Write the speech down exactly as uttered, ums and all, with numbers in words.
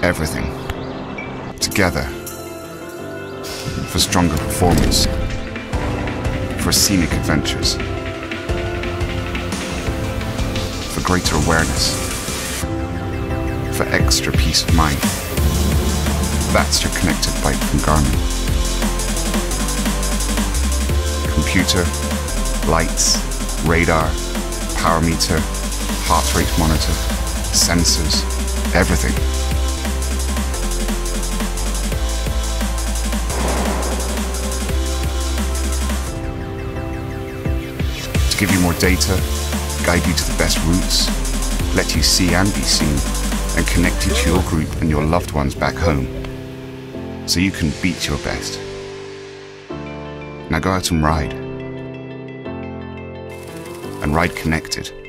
everything together for stronger performance, for scenic adventures, for greater awareness, for extra peace of mind. That's your connected bike from Garmin. Computer, lights, radar, power meter, heart rate monitor, sensors, everything. To give you more data, guide you to the best routes, let you see and be seen, and connect you to your group and your loved ones back home, so you can beat your best. Now go out and ride. And ride connected.